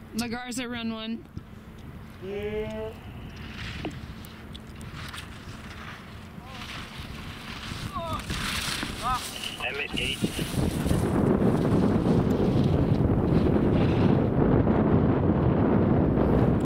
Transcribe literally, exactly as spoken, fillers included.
La Garza, run one. Yeah. I'm at eight.